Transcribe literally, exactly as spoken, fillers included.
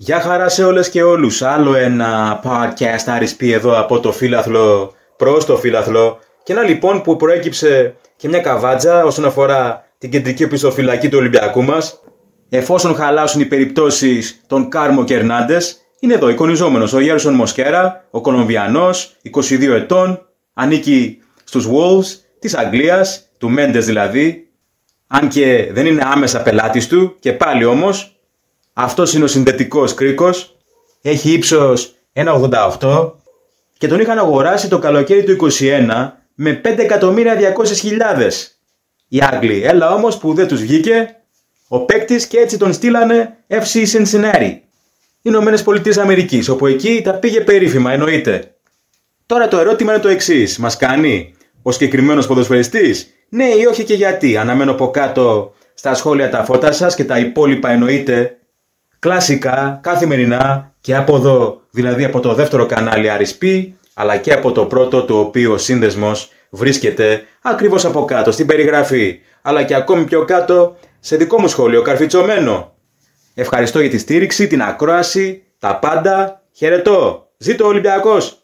Γεια χαρά σε όλες και όλους. Άλλο ένα podcast Άρης Πι εδώ από το φύλαθλο προς το φύλαθλο. Και ένα λοιπόν που προέκυψε και μια καβάτζα όσον αφορά την κεντρική οπισθοφυλακή του Ολυμπιακού μας. Εφόσον χαλάσουν οι περιπτώσεις των Κάρμο και Ερνάντες, είναι εδώ εικονιζόμενος ο Γέρσον Μοσκέρα, ο Κολομβιανός, είκοσι δύο ετών, ανήκει στους Wolves της Αγγλίας, του Μέντες δηλαδή, αν και δεν είναι άμεσα πελάτης του, και πάλι όμως, αυτός είναι ο συνδετικός κρίκος, έχει ύψος ένα ογδόντα οκτώ και τον είχαν αγοράσει το καλοκαίρι του είκοσι ένα με πέντε εκατομμύρια διακόσιες χιλιάδες. Οι Άγγλοι, έλα όμως που δεν τους βγήκε ο παίκτης και έτσι τον στείλανε εφ σι Cincinnati, Ηνωμένες Πολιτείες Αμερικής, όπου εκεί τα πήγε περίφημα, εννοείται. Τώρα το ερώτημα είναι το εξής: μας κάνει ο συγκεκριμένος ποδοσφαιριστής, ναι ή όχι, και γιατί? Αναμένω από κάτω στα σχόλια τα φώτα σας και τα υπόλοιπα εννοείται κλασικά, καθημερινά και από εδώ, δηλαδή από το δεύτερο κανάλι Άρης Πι, αλλά και από το πρώτο, το οποίο ο σύνδεσμος βρίσκεται ακριβώς από κάτω στην περιγραφή, αλλά και ακόμη πιο κάτω σε δικό μου σχόλιο καρφιτσωμένο. Ευχαριστώ για τη στήριξη, την ακρόαση, τα πάντα. Χαιρετώ. Ζήτω ο Ολυμπιακός!